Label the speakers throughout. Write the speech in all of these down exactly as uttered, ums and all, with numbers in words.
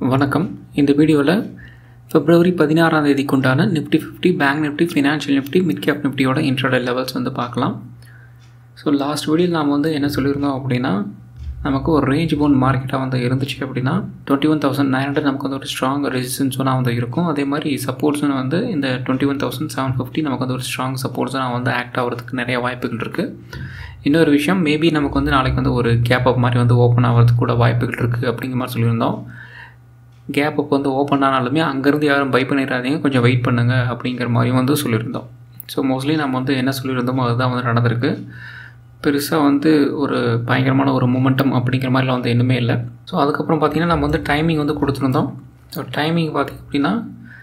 Speaker 1: வணக்கம். இந்த வீடியோவில் பிப்ரவரி பதினாறாம் தேதிக்கு உண்டான Nifty fifty, bank Nifty, financial Nifty, mid cap நிஃப்டியோட இன்ட்ராடே லெவல்ஸ் வந்து பார்க்கலாம். ஸோ லாஸ்ட் வீடியோவில் நாம் வந்து என்ன சொல்லியிருந்தோம் அப்படின்னா, நமக்கு ஒரு ரேஞ்ச் பவுண்ட் மார்க்கெட்டாக வந்து இருந்துச்சு அப்படின்னா twenty one thousand nine hundred நமக்கு வந்து ஒரு ஸ்ட்ராங் ரெசிஸ்டன்ஸ் ஒன்றா வந்து இருக்கும். அதே மாதிரி சப்போர்ட்ஸ்னு வந்து இந்த twenty one thousand seven fifty நமக்கு வந்து ஒரு ஸ்ட்ராங் சப்போர்ட்ஸாக வந்து ஆக்ட் ஆகிறதுக்கு நிறைய வாய்ப்புகள் இருக்குது. இன்னொரு விஷயம், மேபி நமக்கு வந்து நாளைக்கு வந்து ஒரு கேப் அப் மாதிரி வந்து ஓப்பன் ஆகிறதுக்கு கூட வாய்ப்புகள் இருக்குது அப்படிங்கிற மாதிரி சொல்லியிருந்தோம். கேப் அப் வந்து ஓப்பன் ஆனாலுமே அங்கேருந்து யாரும் பை பண்ணிடாதீங்க, கொஞ்சம் வெயிட் பண்ணுங்கள் அப்படிங்கிற மாதிரியும் வந்து சொல்லியிருந்தோம். ஸோ மோஸ்ட்லி நம்ம வந்து என்ன சொல்லியிருந்தோமோ அதுதான் வந்து நடந்திருக்கு. பெருசாக வந்து ஒரு பயங்கரமான ஒரு மூமெண்டம் அப்படிங்கிற மாதிரிலாம் வந்து இன்னுமே இல்லை. ஸோ அதுக்கப்புறம் பார்த்திங்கன்னா நம்ம வந்து டைமிங் வந்து கொடுத்துருந்தோம். ஸோ டைமிங் பார்த்திங்க அப்படின்னா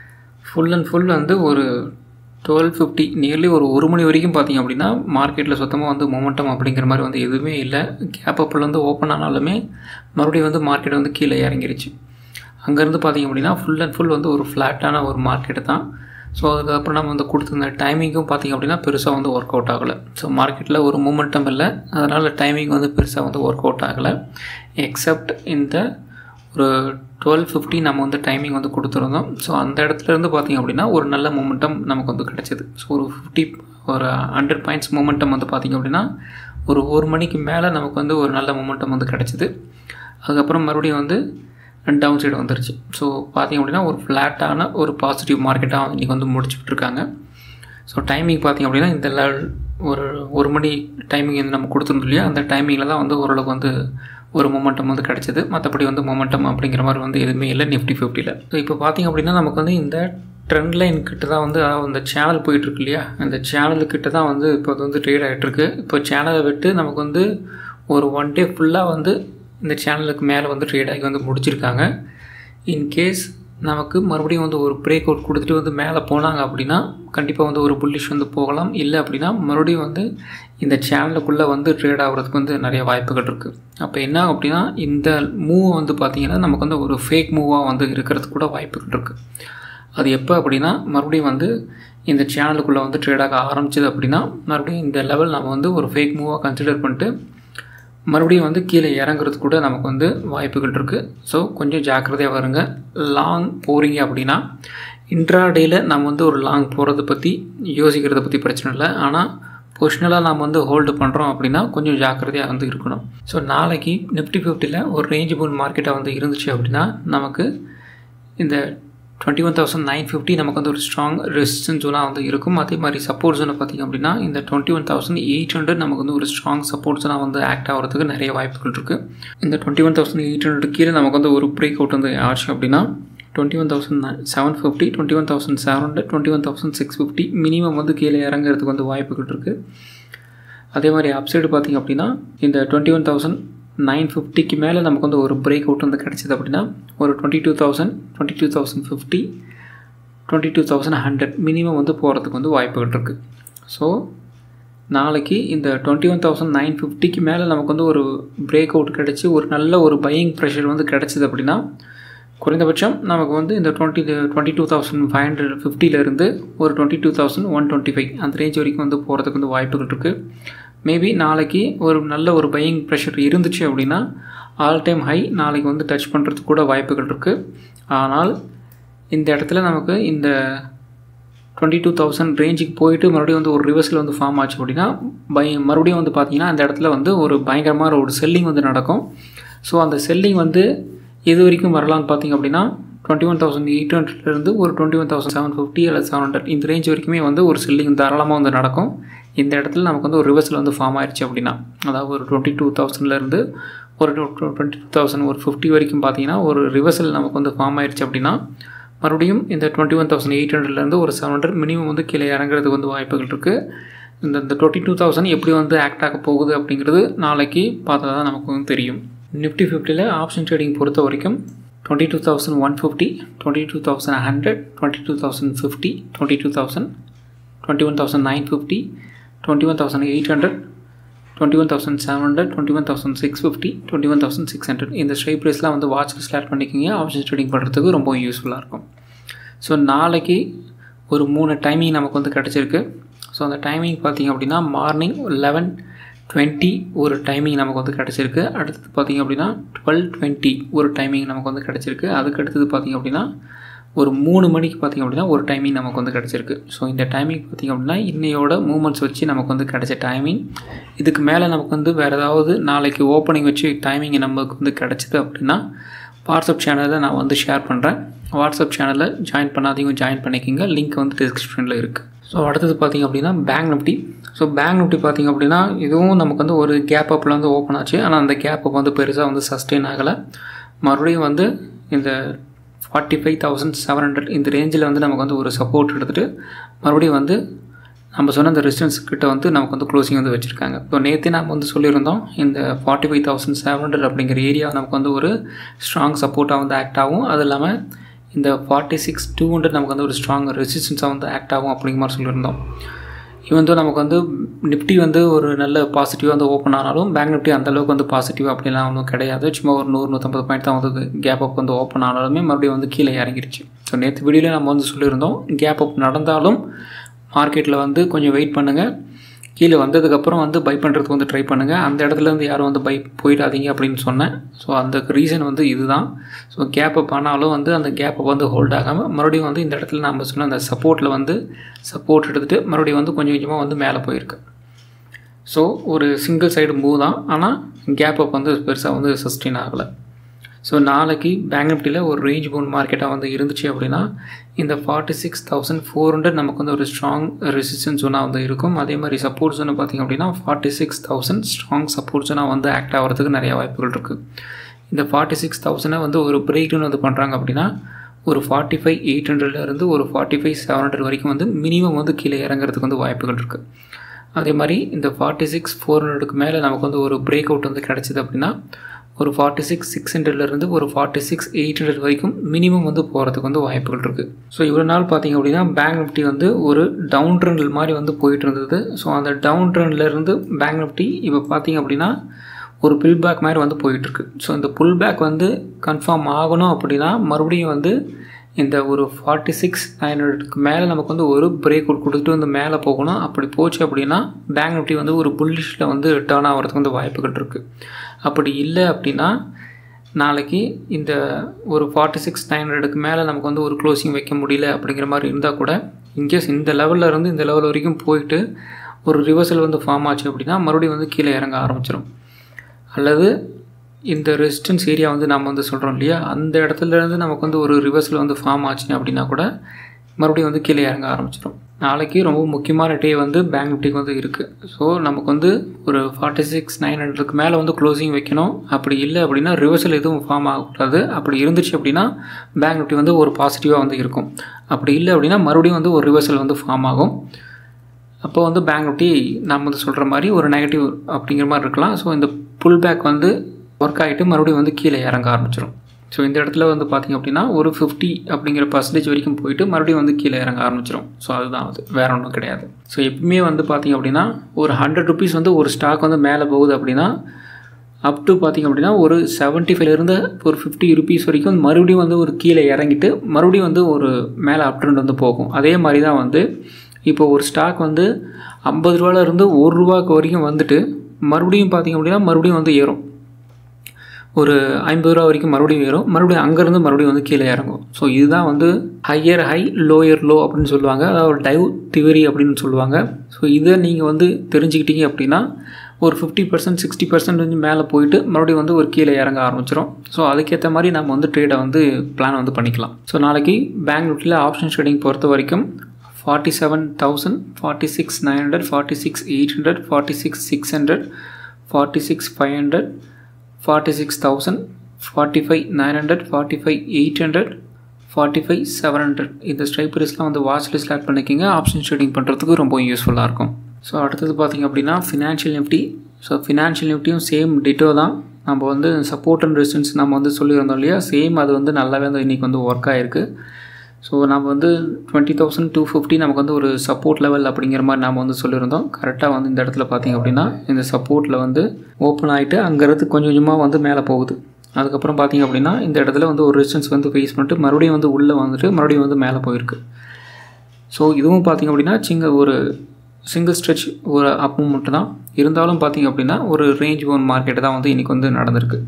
Speaker 1: ஃபுல் அண்ட் ஃபுல் வந்து ஒரு டுவெல் ஃபிஃப்டி நியர்லி ஒரு ஒரு மணி வரைக்கும் பார்த்திங்க அப்படின்னா மார்க்கெட்டில் சுத்தமாக வந்து மொமெண்டம் அப்படிங்கிற மாதிரி வந்து எதுவுமே இல்லை. கேப் அப்பில் வந்து ஓப்பன் ஆனாலுமே மறுபடியும் வந்து மார்க்கெட் வந்து கீழே இறங்கிருச்சு. அங்கேருந்து பார்த்திங்க அப்படின்னா ஃபுல் அண்ட் ஃபுல் வந்து ஒரு ஃப்ளாட்டான ஒரு மார்க்கெட்டு தான். ஸோ அதுக்கப்புறம் நம்ம வந்து கொடுத்துருந்த டைமிங்கும் பார்த்திங்க அப்படின்னா பெருசாக வந்து ஒர்க் அவுட் ஆகலை. ஸோ மார்க்கெட்டில் ஒரு மூமெண்டம் இல்லை, அதனால் டைமிங் வந்து பெருசாக வந்து ஒர்க் அவுட் ஆகலை. எக்ஸப்ட் இந்த ஒரு டுவெல் ஃபிஃப்டி நம்ம வந்து டைமிங் வந்து கொடுத்துருந்தோம். ஸோ அந்த இடத்துலேருந்து பார்த்திங்க அப்படின்னா ஒரு நல்ல மூமெண்டம் நமக்கு வந்து கிடச்சிது. ஸோ ஒரு ஃபிஃப்டி ஒரு ஹண்ட்ரட் பாயிண்ட்ஸ் மூமெண்டம் வந்து பார்த்திங்க அப்படின்னா ஒரு ஒரு மணிக்கு மேலே நமக்கு வந்து ஒரு நல்ல மூமெண்டம் வந்து கிடச்சிது. அதுக்கப்புறம் மறுபடியும் வந்து டவுன் சைடு வந்துருச்சு. ஸோ பார்த்திங்க அப்படின்னா ஒரு ஃப்ளாட்டான ஒரு பாசிட்டிவ் மார்க்கெட்டாக இன்றைக்கி வந்து முடிச்சுட்ருக்காங்க. ஸோ டைமிங் பார்த்திங்க அப்படின்னா இந்த லெவல் ஒரு ஒரு மணி டைமிங் வந்து நம்ம கொடுத்துருந்தோம் இல்லையா, அந்த டைமிங்கில் தான் வந்து ஓரளவுக்கு வந்து ஒரு மொமெண்டம் வந்து கிடச்சிது. மற்றபடி வந்து மொமெண்டம் அப்படிங்கிற மாதிரி வந்து எதுவுமே இல்லை நிஃப்டி ஃபிஃப்டியில். ஸோ இப்போ பார்த்திங்க அப்படின்னா நமக்கு வந்து இந்த ட்ரெண்ட் லைன் கிட்ட தான் வந்து அந்த சேனல் போயிட்டுருக்கு இல்லையா, அந்த சேனலுக்கிட்ட தான் வந்து இப்போ வந்து ட்ரேட் ஆகிட்டுருக்கு. இப்போ சேனலை விட்டு நமக்கு வந்து ஒரு ஒன் டே ஃபுல்லாக வந்து இந்த சேனலுக்கு மேலே வந்து ட்ரேட் ஆகி வந்து முடிச்சிருக்காங்க. இன்கேஸ் நமக்கு மறுபடியும் வந்து ஒரு பிரேக் அவுட் கொடுத்துட்டு வந்து மேலே போனாங்க அப்படின்னா கண்டிப்பாக வந்து ஒரு புல்லிஷ் வந்து போகலாம். இல்லை அப்படின்னா மறுபடியும் வந்து இந்த சேனலுக்குள்ளே வந்து ட்ரேட் ஆகிறதுக்கு வந்து நிறைய வாய்ப்புகள் இருக்குது. அப்போ என்ன அப்படின்னா இந்த மூவ் வந்து பார்த்திங்கன்னா நமக்கு வந்து ஒரு ஃபேக் மூவாக வந்து இருக்கிறதுக்கு கூட வாய்ப்புகள் இருக்குது. அது எப்போ அப்படின்னா மறுபடியும் வந்து இந்த சேனலுக்குள்ளே வந்து ட்ரேடாக ஆரம்பிச்சது அப்படின்னா மறுபடியும் இந்த லெவல் நம்ம வந்து ஒரு ஃபேக் மூவாக கன்சிடர் பண்ணிட்டு மறுபடியும் வந்து கீழே இறங்குறது கூட நமக்கு வந்து வாய்ப்புகள் இருக்குது. ஸோ கொஞ்சம் ஜாக்கிரதையாக வருங்க. லாங் போகிறீங்க அப்படின்னா இன்ட்ராடேயில் நம்ம வந்து ஒரு லாங் போகிறத பற்றி யோசிக்கிறத பற்றி பிரச்சனை இல்லை. ஆனால் பொசிஷனலாக நாம் வந்து ஹோல்டு பண்ணுறோம் அப்படின்னா கொஞ்சம் ஜாக்கிரதையாக வந்து இருக்கணும். ஸோ நாளைக்கு நிஃப்டி ஃபிஃப்டியில் ஒரு ரேஞ்ச் பவுண்ட் மார்க்கெட்டாக வந்து இருந்துச்சு அப்படின்னா நமக்கு இந்த twenty one thousand nine fifty நமக்கு வந்து ஒரு ஸ்ட்ராங் ரெசிஸ்டன்ஸ் ஜோனாக வந்து இருக்கும். அதே மாதிரி சப்போர்ட் ஜோனை பார்த்திங்க அப்படின்னா இந்த twenty one thousand eight hundred நமக்கு வந்து ஒரு ஸ்ட்ராங் சப்போர்ட் ஜோனாக வந்து ஆக்ட் ஆகிறதுக்கு நிறைய வாய்ப்புகள் இருக்குது. இந்த twenty one thousand eight hundred கீழே நமக்கு வந்து ஒரு பிரேக் அவுட் வந்து ஆச்சு அப்படின்னா twenty one thousand seven fifty twenty one thousand seven hundred twenty one thousand six fifty minimum வந்து கீழே இறங்குறதுக்கு வந்து வாய்ப்புகள் இருக்குது. அதே மாதிரி அப்சைடு பார்த்திங்க அப்படின்னா இந்த டுவெண்ட்டி ஒன் தௌசண்ட் நைன் ஃபிஃப்டிக்கு மேலே நமக்கு வந்து ஒரு பிரேக் அவுட் வந்து கிடச்சிது அப்படின்னா ஒரு twenty two thousand twenty two thousand fifty twenty two thousand hundred minimum வந்து போகிறதுக்கு வந்து வாய்ப்புகள் இருக்குது. ஸோ நாளைக்கு இந்த டுவெண்ட்டி ஒன் தௌசண்ட் நைன் ஃபிஃப்டிக்கு மேலே நமக்கு வந்து ஒரு பிரேக் அவுட் கிடச்சி ஒரு நல்ல ஒரு பையிங் ப்ரெஷர் வந்து கிடச்சிது அப்படின்னா குறைந்தபட்சம் நமக்கு வந்து இந்த twenty twenty two thousand five hundred ஃபிஃப்டிலேருந்து ஒரு twenty two thousand one twenty five அந்த ரேஞ்ச் வரைக்கும் வந்து போகிறதுக்கு வந்து வாய்ப்புகள் இருக்குது. மேபி நாளைக்கு ஒரு நல்ல ஒரு பையிங் ப்ரெஷர் இருந்துச்சு அப்படின்னா ஆல் டைம் ஹை நாளைக்கு வந்து டச் பண்ணுறதுக்கு கூட வாய்ப்புகள் இருக்குது. ஆனால் இந்த இடத்துல நமக்கு இந்த டுவெண்ட்டி டூ தௌசண்ட் ரேஞ்சுக்கு போயிட்டு மறுபடியும் வந்து ஒரு ரிவர்ஸில் வந்து ஃபார்ம் ஆச்சு அப்படின்னா பை மறுபடியும் வந்து பார்த்திங்கன்னா அந்த இடத்துல வந்து ஒரு பயங்கரமான ஒரு செல்லிங் வந்து நடக்கும். ஸோ அந்த செல்லிங் வந்து எது வரைக்கும் வரலான்னு பார்த்திங்க அப்படின்னா டுவெண்ட்டி ஒன் தௌசண்ட் எயிட் ஹண்ட்ரட்லேருந்து ஒரு twenty one thousand seven fifty அல்லது செவன் ஹண்ட்ரட் இந்த ரேஞ்ச் வரைக்குமே வந்து ஒரு செல்லிங் தாராளமாக வந்து நடக்கும். இந்த இடத்துல நமக்கு வந்து ஒரு ரிவர்ஸில் வந்து ஃபார்ம் ஆயிடுச்சு அப்படின்னா அதாவது ஒரு டுவெண்ட்டி டூ தௌசண்ட்லேருந்து ஒரு டுவெண்ட்டி டூ தௌசண்ட் ஒரு ஃபிஃப்டி வரைக்கும் பார்த்திங்கன்னா ஒரு ரிவர்ஸில் நமக்கு வந்து ஃபார்ம் ஆயிடுச்சு அப்படின்னா மறுபடியும் இந்த டுவெண்ட்டி ஒன் தௌசண்ட் எயிட் ஹண்ட்ரட்லேருந்து ஒரு செவன் ஹண்ட்ரட் மினிமம் வந்து கீழே இறங்குறதுக்கு வந்து வாய்ப்புகள் இருக்குது. இந்த இந்த டுவெண்ட்டி டூ தௌசண்ட் எப்படி வந்து ஆக்ட் ஆக போகுது அப்படிங்கிறது நாளைக்கு பார்த்தா தான் நமக்கு வந்து தெரியும். நிஃப்டி ஃபிஃப்டியில் ஆப்ஷன் ட்ரேடிங் பொறுத்த வரைக்கும் twenty two thousand one fifty twenty two thousand hundred twenty two thousand fifty twenty two thousand twenty one thousand nine fifty twenty one thousand eight hundred twenty one thousand seven hundred twenty one thousand six fifty twenty one thousand six hundred இந்த strike ப்ரைஸ்லாம் வந்து watch list add பண்ணிக்கிங்க. Option trading பண்ணுறதுக்கு ரொம்ப யூஸ்ஃபுல்லாக இருக்கும். So நாளைக்கு ஒரு மூணு டைமிங் நமக்கு வந்து கிடச்சிருக்கு. ஸோ அந்த டைமிங் பார்த்திங்க அப்படின்னா மார்னிங் லெவன் டுவெண்ட்டி ஒரு டைமிங் நமக்கு வந்து கிடச்சிருக்கு. அடுத்தது பார்த்திங்க அப்படின்னா டுவெல் டுவெண்ட்டி ஒரு டைமிங் நமக்கு வந்து கிடச்சிருக்கு. அதுக்கு அடுத்தது பார்த்திங்க அப்படின்னா ஒரு மூணு மணிக்கு பார்த்திங்க அப்படின்னா ஒரு டைமிங் நமக்கு வந்து கிடச்சிருக்கு. ஸோ இந்த டைமிங் பார்த்திங்க அப்படின்னா இன்னையோட மூமெண்ட்ஸ் வச்சு நமக்கு வந்து கிடச்ச டைமிங். இதுக்கு மேலே நமக்கு வந்து வேறு ஏதாவது நாளைக்கு ஓப்பனிங் வச்சு டைமிங் நமக்கு வந்து கிடச்சிது அப்படின்னா வாட்ஸ்அப் சேனலில் நான் வந்து ஷேர் பண்ணுறேன். வாட்ஸ்அப் சேனலில் ஜாயின் பண்ணாதீங்க, ஜாயின் பண்ணிக்கிங்க. லிங்க் வந்து டிஸ்கிரிப்ஷனில் இருக்குது. ஸோ அடுத்தது பார்த்திங்க அப்படின்னா bank Nifty. So bank Nifty பார்த்திங்க அப்படின்னா இதுவும் நமக்கு வந்து ஒரு கேப் அப்பில் வந்து ஓப்பன் ஆச்சு. ஆனால் அந்த கேப் அப் வந்து பெருசாக வந்து சஸ்டெயின் ஆகலை. மறுபடியும் வந்து இந்த forty five thousand seven hundred இந்த ரேஞ்சில் வந்து நமக்கு வந்து ஒரு சப்போர்ட் எடுத்துகிட்டு மறுபடியும் வந்து நம்ம சொன்ன இந்த ரெசிஸ்டன்ஸ் கிட்ட வந்து நமக்கு வந்து க்ளோசிங் வந்து வச்சுருக்காங்க. இப்போ நேற்று நம்ம வந்து சொல்லியிருந்தோம் இந்த forty five thousand seven hundred அப்படிங்கிற ஏரியா நமக்கு வந்து ஒரு ஸ்ட்ராங் சப்போர்ட்டாக வந்து ஆக்ட் ஆகும். அது இல்லாமல் இந்த ஃபார்ட்டி சிக்ஸ் டூ ஹண்ட்ரட் நமக்கு வந்து ஒரு ஸ்ட்ராங் ரெசிஸ்டன்ஸாக வந்து ஆக்ட் ஆகும் அப்படிங்கிற மாதிரி சொல்லியிருந்தோம். இவன் வந்து நமக்கு வந்து நிஃப்டி வந்து ஒரு நல்ல பாசிட்டிவாக வந்து ஓப்பன் ஆனாலும் பேங்க் நிஃப்டி அந்தளவுக்கு வந்து பாசிட்டிவ் அப்படிலாம் ஒன்றும் கிடையாது. சும்மா ஒரு நூறு நூற்றம்பது பாயிண்ட் தான் வந்து கேப் அப் வந்து ஓப்பன் ஆனாலுமே மறுபடியும் வந்து கீழே இறங்கிடுச்சு. ஸோ நேற்று வீடியோவில் நம்ம வந்து சொல்லியிருந்தோம் கேப் அப் நடந்தாலும் மார்க்கெட்டில் வந்து கொஞ்சம் வெயிட் பண்ணுங்கள், கீழே வந்ததுக்கப்புறம் வந்து பை பண்ணுறதுக்கு வந்து ட்ரை பண்ணுங்கள், அந்த இடத்துல வந்து யாரும் வந்து பை போயிடாதீங்க அப்படின்னு சொன்னேன். ஸோ அந்த ரீசன் வந்து இதுதான். ஸோ கேப் அப் ஆனாலும் வந்து அந்த கேப் அப் வந்து ஹோல்ட் ஆகாமல் மறுபடியும் வந்து இந்த இடத்துல நம்ம சொன்ன அந்த சப்போர்ட்டில் வந்து சப்போர்ட் எடுத்துகிட்டு மறுபடியும் வந்து கொஞ்சம் கொஞ்சமாக வந்து மேலே போயிருக்கு. ஸோ ஒரு சிங்கிள் சைடு மூவ் தான், ஆனால் கேப் அப் வந்து பெருசாக வந்து சஸ்டெயின் ஆகலை. ஸோ நாளைக்கு பேங்க் நிஃப்டியில் ஒரு ரேஞ்ச் பவுண்ட் மார்க்கெட்டாக வந்து இருந்துச்சு அப்படின்னா இந்த forty six thousand four hundred நமக்கு வந்து ஒரு ஸ்ட்ராங் ரெசிஸ்டன்ஸ் ஜோனாக வந்து இருக்கும். அதே மாதிரி சப்போர்ட் ஜோனை பார்த்திங்க அப்படின்னா forty six thousand strong support ஜோனாக வந்து ஆக்ட் ஆகிறதுக்கு நிறைய வாய்ப்புகள் இருக்குது. இந்த ஃபார்ட்டி சிக்ஸ் தௌசண்டை வந்து ஒரு பிரேக் டவுன் வந்து பண்ணுறாங்க அப்படின்னா ஒரு ஃபார்ட்டி ஃபைவ் எயிட் ஹண்ட்ரட்லேருந்து ஒரு ஃபார்ட்டி ஃபைவ் செவன் ஹண்ட்ரட் வரைக்கும் வந்து மினிமம் வந்து கீழே இறங்குறதுக்கு வந்து வாய்ப்புகள் இருக்குது. அதே மாதிரி இந்த ஃபார்ட்டி சிக்ஸ் ஃபோர் ஹண்ட்ரடுக்கு மேலே நமக்கு வந்து ஒரு பிரேக் அவுட் வந்து கிடச்சிது அப்படின்னா ஒரு ஃபார்ட்டி சிக்ஸ் சிக்ஸ் ஹண்ட்ரட்லேருந்து ஒரு ஃபார்ட்டி சிக்ஸ் எயிட் ஹண்ட்ரட் வரைக்கும் மினிமம் வந்து போகிறதுக்கு வந்து வாய்ப்புகள் இருக்குது. ஸோ இவ்வளோ நாள் பார்த்திங்க அப்படின்னா பேங்க் நிஃப்டி வந்து ஒரு டவுன் ட்ரெண்டில் மாதிரி வந்து போயிட்டு இருந்தது. ஸோ அந்த டவுன் ட்ரெண்ட்லேருந்து பேங்க் நிஃப்டி இப்போ பார்த்திங்க அப்படின்னா ஒரு புல் பேக் மாதிரி வந்து போயிட்டுருக்கு. ஸோ இந்த புல் பேக் வந்து கன்ஃபார்ம் ஆகணும் அப்படின்னா மறுபடியும் வந்து இந்த ஒரு ஃபார்ட்டி சிக்ஸ் நைன் ஹண்ட்ரடுக்கு மேலே நமக்கு வந்து ஒரு பிரேக் அவுட் கொடுத்துட்டு வந்து மேலே போகணும். அப்படி போச்சு அப்படின்னா பேங்க் நிஃப்டி வந்து ஒரு புல்லிஷில் வந்து டர்ன் ஆகிறதுக்கு வந்து வாய்ப்புகள் இருக்குது. அப்படி இல்லை அப்படின்னா நாளைக்கு இந்த ஒரு ஃபார்ட்டி சிக்ஸ் நைன் ஹண்ட்ரடுக்கு மேலே நமக்கு வந்து ஒரு க்ளோசிங் வைக்க முடியல அப்படிங்கிற மாதிரி இருந்தால் கூட இன்கேஸ் இந்த லெவலில் இருந்து இந்த லெவல் வரைக்கும் போயிட்டு ஒரு ரிவர்சல் வந்து ஃபார்ம் ஆச்சு அப்படின்னா மறுபடியும் வந்து கீழே இறங்க ஆரம்பிச்சிடும். அல்லது இந்த ரெசிஸ்டன்ஸ் ஏரியா வந்து நம்ம வந்து சொல்கிறோம் இல்லையா, அந்த இடத்துலேருந்து நமக்கு வந்து ஒரு ரிவர்சல் வந்து ஃபார்ம் ஆச்சு அப்படின்னா கூட மறுபடியும் வந்து கீழே இறங்க ஆரம்பிச்சிடும். நாளைக்கு ரொம்ப முக்கியமான டே வந்து பேங்க் நிஃப்டிக்கு வந்து இருக்குது. ஸோ நமக்கு வந்து ஒரு ஃபார்ட்டி சிக்ஸ் நைன் ஹண்ட்ரடுக்கு மேலே வந்து க்ளோசிங் வைக்கணும். அப்படி இல்லை அப்படின்னா ரிவர்சல் எதுவும் ஃபார்ம் ஆகக்கூடாது. அப்படி இருந்துச்சு அப்படின்னா பேங்க் நிஃப்டி வந்து ஒரு பாசிட்டிவாக வந்து இருக்கும். அப்படி இல்லை அப்படின்னா மறுபடியும் வந்து ஒரு ரிவர்சல் வந்து ஃபார்ம் ஆகும். அப்போ வந்து பேங்க் நிஃப்டி நம்ம வந்து சொல்கிற மாதிரி ஒரு நெகட்டிவ் அப்படிங்கிற மாதிரி இருக்கலாம். ஸோ இந்த புல் பேக் வந்து ஒர்க் ஆகிட்டு மறுபடியும் வந்து கீழே இறங்க ஆரம்பிச்சிடும். ஸோ இந்த இடத்துல வந்து பார்த்திங்க அப்படின்னா ஒரு ஃபிஃப்டி அப்படிங்கிற பர்சன்டேஜ் வரைக்கும் போயிட்டு மறுபடியும் வந்து கீழே இறங்க ஆரம்பிச்சிடும். ஸோ அதுதான் அது, வேறு ஒன்றும் கிடையாது. ஸோ எப்பவுமே வந்து பார்த்திங்க அப்படின்னா ஒரு ஹண்ட்ரட் ருபீஸ் வந்து ஒரு ஸ்டாக் வந்து மேலே போகுது அப்படின்னா அப் டு பார்த்திங்க அப்படின்னா ஒரு செவன்ட்டி ஃபைவ்லேருந்து ஒரு ஃபிஃப்டி ருபீஸ் வரைக்கும் மறுபடியும் வந்து ஒரு கீழே இறங்கிட்டு மறுபடியும் வந்து ஒரு மேலே அப் ட்ரெண்ட் வந்து போகும். அதே மாதிரி தான் வந்து இப்போ ஒரு ஸ்டாக் வந்து ஐம்பது ரூபாயிலேருந்து ஒரு ரூபாய்க்கு வரைக்கும் வந்துட்டு மறுபடியும் பார்த்திங்க அப்படின்னா மறுபடியும் வந்து ஏறும். ஒரு ஐம்பது ரூபா வரைக்கும் மறுபடியும் ஏறும், மறுபடியும் அங்கேருந்து மறுபடியும் வந்து கீழே இறங்கும். ஸோ இதுதான் வந்து ஹையர் ஹை லோயர் லோ அப்படின்னு சொல்லுவாங்க, அதாவது டைவ் தியரி அப்படின்னு சொல்லுவாங்க. ஸோ இதை நீங்கள் வந்து தெரிஞ்சுக்கிட்டீங்க அப்படின்னா ஒரு ஃபிஃப்டி பர்சன்ட் சிக்ஸ்டி பர்சன்ட் வந்து மேலே போயிட்டு மறுபடியும் வந்து ஒரு கீழே இறங்க ஆரம்பிச்சிடும். ஸோ அதுக்கேற்ற மாதிரி நம்ம வந்து ட்ரேடை வந்து பிளான் வந்து பண்ணிக்கலாம். ஸோ நாளைக்கு பேங்க் நிஃப்டியில் ஆப்ஷன் ட்ரேடிங் பொறுத்த வரைக்கும் forty seven thousand forty six nine hundred forty six eight hundred forty six six hundred forty six five hundred forty six thousand forty five nine hundred forty five eight hundred forty five seven hundred இந்த strike ப்ரைஸ்லாம் வந்து watch list add பண்ணிக்கிங்க. Option trading பண்ணுறதுக்கு ரொம்ப யூஸ்ஃபுல்லாக இருக்கும். So அடுத்தது பார்த்திங்க அப்படின்னா ஃபினான்ஷியல் நிஃப்டி. ஸோ ஃபினான்ஷியல் நிஃப்டியும் சேம் டிட்டோ தான். நம்ம வந்து சப்போர்ட் அண்ட் ரெசிஸ்டன்ஸ் நம்ம வந்து சொல்லியிருந்தோம் இல்லையா, சேம் அது வந்து நல்லாவே வந்து இன்றைக்கி வந்து ஒர்க் ஆகிருக்கு. ஸோ நம்ம வந்து டுவெண்ட்டி தௌசண்ட் டூ ஃபிஃப்டி நமக்கு வந்து ஒரு சப்போர்ட் லெவல் அப்படிங்கிற மாதிரி நம்ம வந்து சொல்லியிருந்தோம். கரெக்டாக வந்து இந்த இடத்துல பார்த்திங்க அப்படின்னா இந்த சப்போர்ட்டில் வந்து ஓப்பன் ஆகிட்டு அங்கேருந்து கொஞ்சம் கொஞ்சமாக வந்து மேலே போகுது. அதுக்கப்புறம் பார்த்திங்க அப்படின்னா இந்த இடத்துல வந்து ஒரு ரெசிஸ்டன்ஸ் வந்து ஃபேஸ் பண்ணிட்டு மறுபடியும் வந்து உள்ளே வந்துட்டு மறுபடியும் வந்து மேலே போயிருக்கு. ஸோ இதுவும் பார்த்திங்க அப்படின்னா சின்ன ஒரு சிங்கிள் ஸ்ட்ரெச் ஒரு அப் மூமெண்ட் தான் இருந்தாலும் பார்த்திங்க அப்படின்னா ஒரு ரேஞ்ச் பவுண்ட் மார்க்கெட்டு தான் வந்து இன்றைக்கி வந்து நடந்திருக்கு.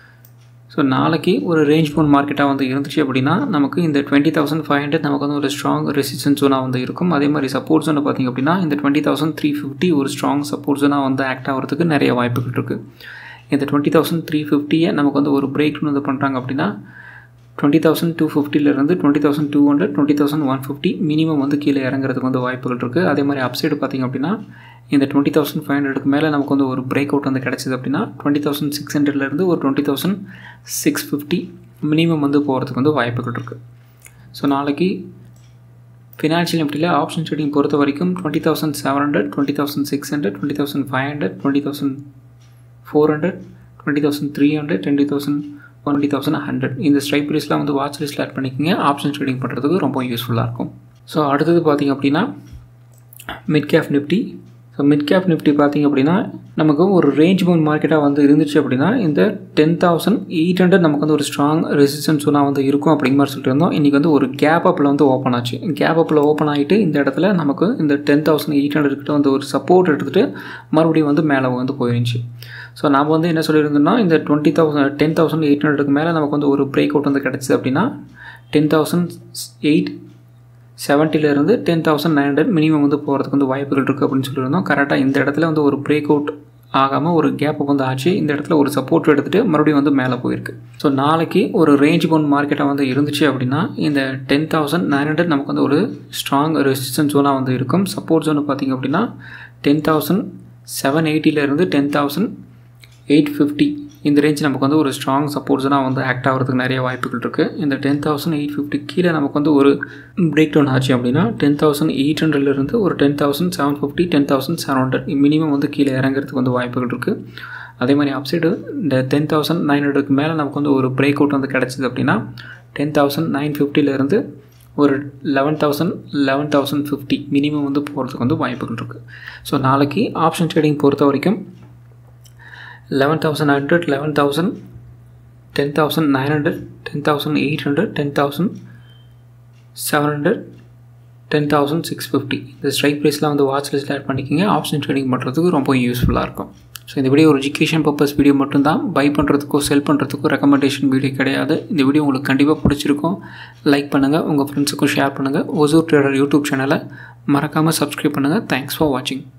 Speaker 1: ஸோ நாளைக்கு ஒரு ரேஞ்ச் பவுண்ட் மார்க்கெட்டாக வந்து இருந்துச்சு அப்படின்னா நமக்கு இந்த டுவெண்ட்டி தௌசண்ட் ஃபைவ் ஹண்ட்ரட் நமக்கு வந்து ஒரு ஸ்ட்ராங் ரெசிஸ்டன்ஸ் ஜோனாக வந்து இருக்கும். அதே மாதிரி சப்போர்ட் ஜோனை பார்த்திங்க அப்படின்னா இந்த டுவெண்ட்டி தௌசண்ட் த்ரீ ஃபிஃப்டி ஒரு ஸ்ட்ராங் சப்போர்ட் ஜோனாக வந்து ஆக்ட் ஆகிறதுக்கு நிறைய வாய்ப்புகள் இருக்குது. இந்த டுவெண்ட்டி தௌசண்ட் த்ரீ ஃபிஃப்டியை நமக்கு வந்து ஒரு பிரேக் வந்து பண்ணுறாங்க அப்படின்னா டுவெண்ட்டி தௌசண்ட் டூ ஃபிஃப்டிலேருந்து twenty thousand two hundred twenty thousand one fifty minimum வந்து கீழே இறங்குறதுக்கு வந்து வாய்ப்புகள் இருக்குது. அதே மாதிரி அப்சைடு பார்த்திங்க அப்படின்னா இந்த டுவெண்ட்டி தௌசண்ட் ஃபைவ் ஹண்ட்ரடுக்கு மேலே நமக்கு வந்து ஒரு பிரேக் அவுட் வந்து கிடச்சிது அப்படின்னா டுவெண்ட்டி தௌசண்ட் சிக்ஸ் ஹண்ட்ரட்லேருந்து ஒரு twenty thousand six fifty minimum வந்து போகிறதுக்கு வந்து வாய்ப்புகள் இருக்குது. ஸோ நாளைக்கு ஃபினான்ஷியல் நிஃப்டியில் ஆப்ஷன் ட்ரேடிங் பொறுத்த வரைக்கும் twenty thousand seven hundred twenty thousand six hundred twenty thousand five hundred twenty thousand four hundred twenty thousand three hundred twenty thousand twenty thousand hundred இந்த ஸ்ட்ரைக் ப்ரைஸ்லாம் வந்து வாட்ச் லிஸ்ட்டில் add பண்ணிக்கோங்க. Option trading பண்ணுறதுக்கு ரொம்ப யூஸ்ஃபுல்லாக இருக்கும். ஸோ அடுத்தது பார்த்திங்க அப்படின்னா mid cap Nifty. So mid cap Nifty பார்த்திங்க அப்படின்னா நமக்கு ஒரு ரேஞ்ச் பவுண்ட் மார்க்கெட்டாக வந்து இருந்துச்சு அப்படின்னா இந்த டென் தௌசண்ட் எயிட் ஹண்ட்ரட் நமக்கு வந்து ஒரு ஸ்ட்ராங் ரெசிஸ்டன்ஸ் ஜோனாக வந்து இருக்கும் அப்படிங்கிற மாதிரி சொல்லிட்டு இருந்தோம். இன்றைக்கி வந்து ஒரு கேப் அப்பில் வந்து ஓப்பன் ஆச்சு. கேப் அப்பில் ஓப்பன் ஆகிட்டு இந்த இடத்துல நமக்கு இந்த டென் தௌசண்ட் எயிட் ஹண்ட்ரட் கிட்ட வந்து ஒரு சப்போர்ட் எடுத்துகிட்டு மறுபடியும் வந்து மேலே வந்து போயிருந்துச்சு. ஸோ நாம் வந்து என்ன சொல்லியிருந்தோம்னா இந்த twenty thousand ten thousand eight ஹண்ட்ரடுக்கு மேலே நமக்கு வந்து ஒரு பிரேக் அவுட் வந்து கிடச்சிது அப்படின்னா டென் தௌசண்ட் எயிட் செவன்ட்டிலேருந்து ten thousand nine hundred minimum வந்து போகிறதுக்கு வந்து வாய்ப்புகள் இருக்குது அப்படின்னு சொல்லியிருந்தோம். கரெக்டாக இந்த இடத்துல வந்து ஒரு பிரேக் அவுட் ஆகாமல் ஒரு கேப் வந்து ஆச்சு. இந்த இடத்துல ஒரு சப்போர்ட் எடுத்துகிட்டு மறுபடியும் வந்து மேலே போயிருக்கு. ஸோ நாளைக்கு ஒரு ரேஞ்ச் பவுண்ட் மார்க்கெட்டாக வந்து இருந்துச்சு அப்படின்னா இந்த டென் தௌசண்ட் நைன் ஹண்ட்ரட் நமக்கு வந்து ஒரு ஸ்ட்ராங் ரெசிஸ்டன்ஸ் ஜோனாக வந்து இருக்கும். சப்போர்ட் ஜோன் பார்த்திங்க அப்படின்னா டென் தௌசண்ட் செவன் எயிட்டிலேருந்து டென் தௌசண்ட் எயிட் ஃபிஃப்டி இந்த ரேஞ்ச் நமக்கு வந்து ஒரு ஸ்ட்ராங் சப்போர்ட்ஸ்னால் வந்து ஆக்ட் ஆகிறதுக்கு நிறைய வாய்ப்புகள் இருக்குது. இந்த டென் தௌசண்ட் எயிட் ஃபிஃப்டி கீழே நமக்கு வந்து ஒரு பிரேக் டவுன் ஆச்சு அப்படின்னா டென் தௌசண்ட் எயிட் ஹண்ட்ரட்லேருந்து ஒரு ten thousand seven fifty ten thousand seven hundred minimum வந்து கீழே இறங்குறதுக்கு வந்து வாய்ப்புகள் இருக்குது. அதே மாதிரி அப்சைடு இந்த டென் தௌசண்ட் நைன் ஹண்ட்ரடுக்கு மேலே நமக்கு வந்து ஒரு பிரேக் அவுட் வந்து கிடச்சிது அப்படின்னா டென் தௌசண்ட் நைன் ஃபிஃப்டிலேருந்து ஒரு eleven thousand eleven thousand fifty minimum வந்து போகிறதுக்கு வந்து வாய்ப்புகள் இருக்குது. ஸோ நாளைக்கு ஆப்ஷன் ட்ரேடிங் பொறுத்த வரைக்கும் eleven thousand hundred eleven thousand ten thousand nine hundred ten thousand eight hundred ten thousand seven hundred ten thousand six fifty இந்த ஸ்ட்ரைக் ப்ரைஸ்லாம் வந்து வாட்ச் லிஸ்ட்டில் ஆட் பண்ணிக்கிங்க. ஆப்ஷன் ட்ரேடிங் பண்ணுறதுக்கு ரொம்ப யூஸ்ஃபுல்லாக இருக்கும். ஸோ இந்த வீடியோ ஒரு எஜுகேஷன் பர்பஸ் வீடியோ மட்டும்தான். பை பண்ணுறதுக்கோ செல் பண்ணுறதுக்கோ ரெக்கமெண்டேஷன் வீடியோ கிடையாது. இந்த வீடியோ உங்களுக்கு கண்டிப்பாக பிடிச்சிருக்கும். லைக் பண்ணுங்கள், உங்கள் ஃப்ரெண்ட்ஸுக்கும் ஷேர் பண்ணுங்கள். ஒசூர் ட்ரேடர் யூடியூப் சேனலை மறக்காமல் சப்ஸ்கிரைப் பண்ணுங்கள். தேங்க்ஸ் ஃபார் வாட்சிங்.